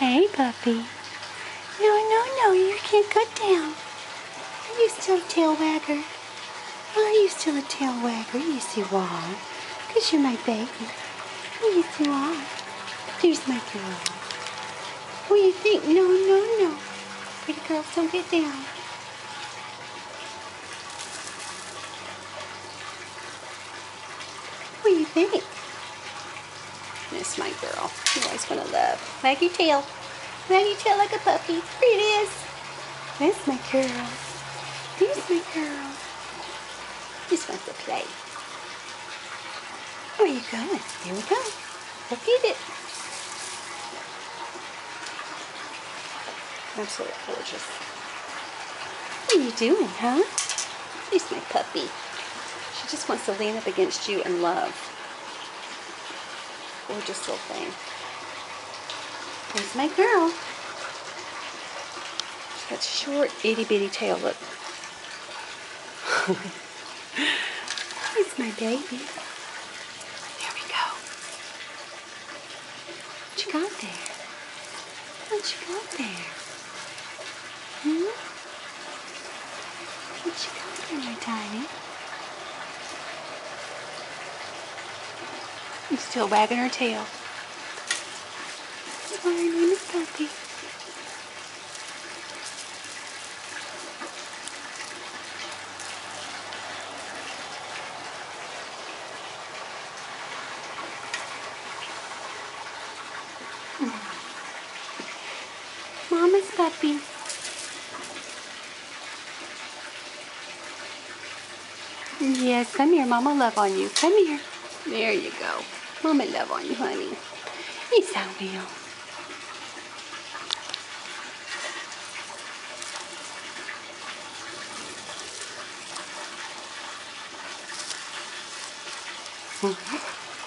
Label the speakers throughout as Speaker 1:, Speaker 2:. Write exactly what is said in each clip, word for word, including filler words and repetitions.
Speaker 1: Hey, puppy. No, no, no, you can't cut down. Are you still a tail wagger? Are you still a tail wagger? Yes, you are. Because you're my baby. Yes, you are. There's my girl. What do you think? No, no, no. Pretty girls don't get down. What do you think? That's my girl. You always want to love. Wag your tail. Wag your tail like a puppy. Here it is. That's my girl. There's my girl. Just wants to play. Where are you going? Here we go. Go get it. Absolutely gorgeous. What are you doing, huh? There's my puppy. She just wants to lean up against you and love. Gorgeous little thing. There's my girl. She's got short, itty bitty tail. Look. There's my baby. There we go. What you got there? What you got there? Hmm? What you got there, my tiny? She's still wagging her tail. That's why her name is Puppy. Mama's Puppy. Yes, come here. Mama love on you. Come here. There you go. Mama love on you, honey. Yes, I will. Mm-hmm.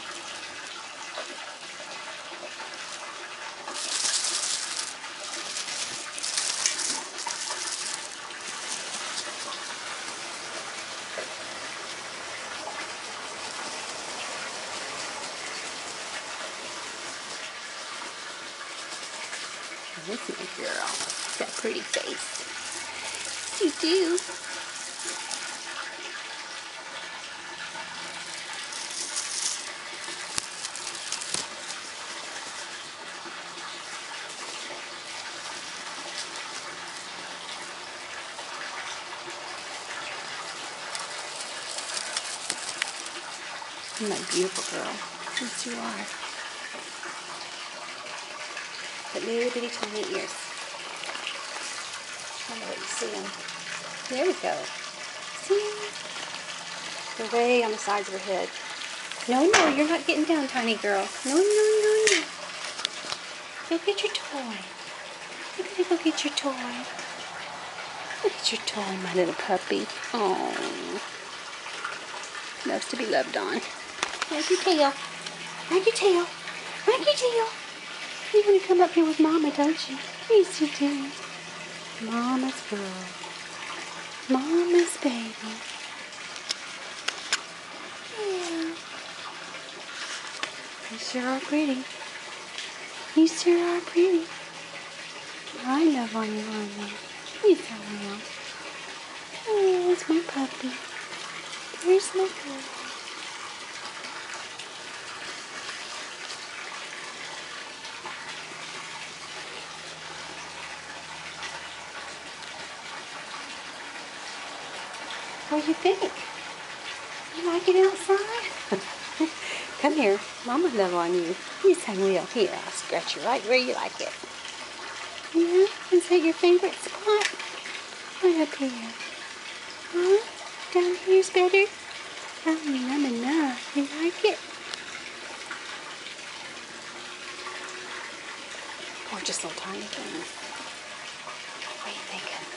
Speaker 1: This is my girl. She's got a pretty face. You do. You're my beautiful girl. Yes, you are. But little bitty tiny ears. I don't know what you see them. There we go. See them? They're way on the sides of her head. No, no, you're not getting down, tiny girl. No, no, no, no. Go get your toy. You're gonna go get your toy. Look at your toy, my little puppy. Oh, loves to be loved on. Wag your tail. Wag your tail. Wag your tail. You want to come up here with Mama, don't you? Yes, you do. Mama's girl. Mama's baby. Yeah. You sure are pretty. You sure are pretty. I love on you, honey. Yes, I will. Oh, it's my puppy. There's my girl. What do you think? You like it outside? Come here. Mama love on you. Yes, I will. Here, I'll scratch you right where you like it. Yeah? Is that your favorite spot? Right up here. Huh? Down here's better? Oh, yum enough. You like it? Gorgeous little tiny thing. What are you thinking?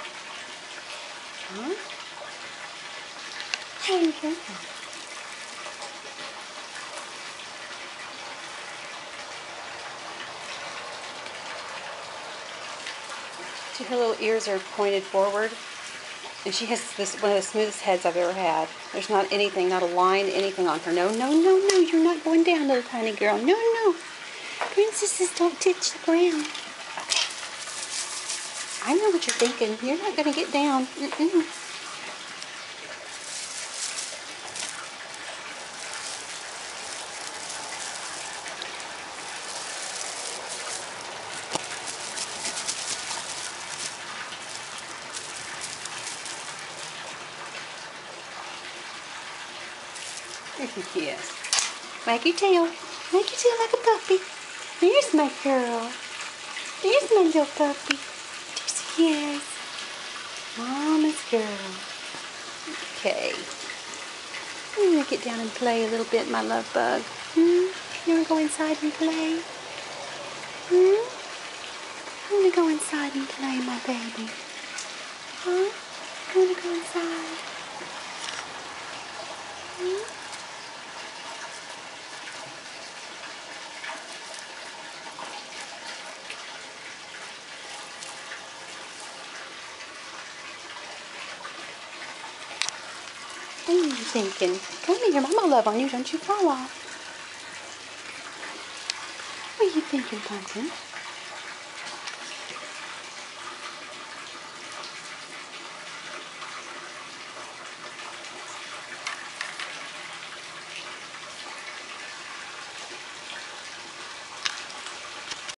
Speaker 1: Huh? How are you thinking? See, her little ears are pointed forward, and she has this one of the smoothest heads I've ever had. There's not anything, not a line, anything on her. No, no, no, no, you're not going down, little tiny girl. No, no. Princesses don't touch the ground. I know what you're thinking. You're not going to get down. Mm-mm. Yes. Wag your tail. Wag your tail like a puppy. There's my girl. There's my little puppy. There she is. Mama's girl. Okay. You want to get down and play a little bit, my love bug? Hmm? You want to go inside and play? Hmm? You want to go inside and play, my baby? Huh? You want to go inside? Hmm? What are you thinking? Come here, Mama love on you. Don't you fall off. What are you thinking, Pumpkin?